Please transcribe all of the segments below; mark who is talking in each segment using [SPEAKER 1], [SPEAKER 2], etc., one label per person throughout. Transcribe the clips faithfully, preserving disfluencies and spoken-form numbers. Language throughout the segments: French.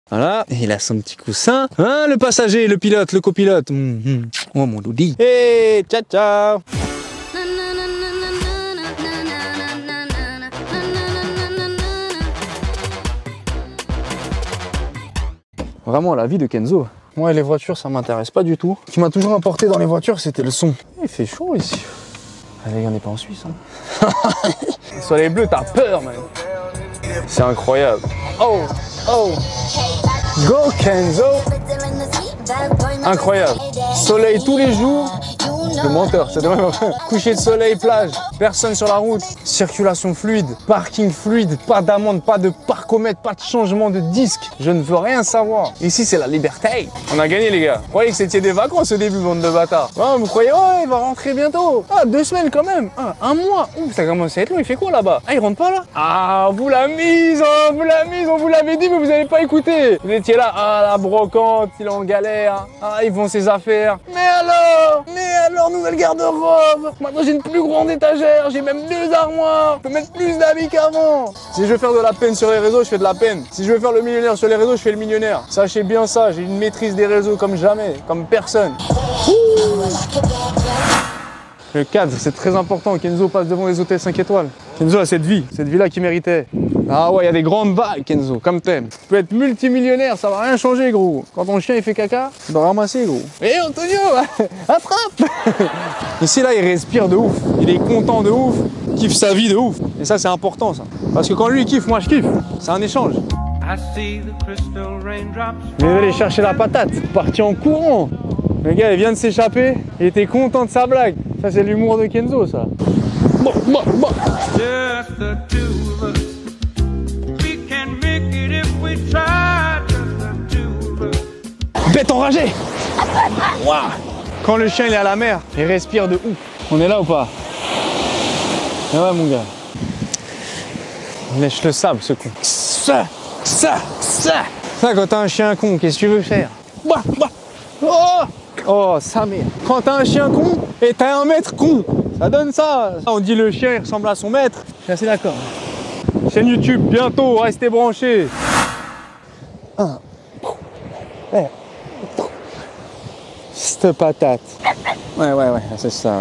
[SPEAKER 1] Voilà, et il a son petit coussin. Hein, le passager, le pilote, le copilote. Mmh, mmh. Oh mon doudi. Hey, ciao, ciao. Vraiment la vie de Kenzo. Moi les voitures ça m'intéresse pas du tout. Ce qui m'a toujours importé dans les voitures c'était le son. Il fait chaud ici. Allez, on n'est pas en Suisse. Hein. Le soleil bleu, t'as peur, man. C'est incroyable. Oh, oh. Go Kenzo. Incroyable. Soleil tous les jours. Le menteur, c'est dommage. Coucher de soleil, plage, personne sur la route, circulation fluide, parking fluide, pas d'amende, pas de parcomètre, pas de changement de disque. Je ne veux rien savoir. Ici, c'est la liberté. On a gagné, les gars. Vous croyez que c'était des vacances au début, bande de bâtards? Oh, vous croyez, oh, il va rentrer bientôt. Ah, deux semaines quand même. Ah, un mois. Ouh, ça commence à être long. Il fait quoi là-bas? Ah, il rentre pas là? Ah, vous la mise, oh, vous la mise, on vous l'avait dit, mais vous n'avez pas écouté. Vous étiez là, ah, la brocante, il est en galère. Ah, ils vont ses affaires. Mais alors? Mais alors, nouvelle garde-robe. Maintenant, j'ai une plus grande étagère. J'ai même deux armoires. Je peux mettre plus d'habits qu'avant. Si je veux faire de la peine sur les réseaux, je fais de la peine. Si je veux faire le millionnaire sur les réseaux, je fais le millionnaire. Sachez bien ça. J'ai une maîtrise des réseaux comme jamais, comme personne. Ouh. Le cadre, c'est très important. Kenzo passe devant les hôtels cinq étoiles. Kenzo a cette vie, cette vie-là qu'il méritait. Ah ouais, il y a des grandes vagues, Kenzo, comme t'aimes. Tu peux être multimillionnaire, ça va rien changer, gros. Quand ton chien il fait caca, tu dois ramasser, gros. Hé, Antonio, attrape. Ici, là, il respire de ouf. Il est content de ouf. Il kiffe sa vie de ouf. Et ça, c'est important, ça. Parce que quand lui, il kiffe, moi, je kiffe. C'est un échange. Mais il va aller chercher la patate. Parti en courant. Le gars, il vient de s'échapper. Il était content de sa blague. Ça, c'est l'humour de Kenzo, ça. Bon, bon, bon. Bête enragée. Wow. Quand le chien il est à la mer, il respire de ouf. On est là ou pas? Ah ouais, mon gars. Lèche le sable, ce con. Ça, ça, ça. Ça, quand t'as un chien con, qu'est-ce que tu veux faire? Bah, bah. Oh, oh, sa mère. Quand t'as un chien con et t'as un maître con, ça donne ça. On dit le chien il ressemble à son maître. Je suis assez d'accord. Chaîne YouTube, bientôt, restez branchés. Un. Ouais. Cette patate. Ouais, ouais, ouais, c'est ça, ouais.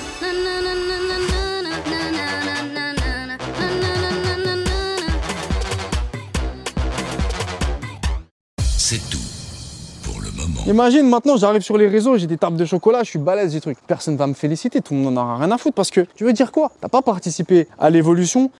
[SPEAKER 2] C'est tout pour le moment.
[SPEAKER 1] Imagine maintenant, j'arrive sur les réseaux, j'ai des tables de chocolat, je suis balèze des trucs. Personne va me féliciter, tout le monde n'en aura rien à foutre parce que tu veux dire quoi? T'as pas participé à l'évolution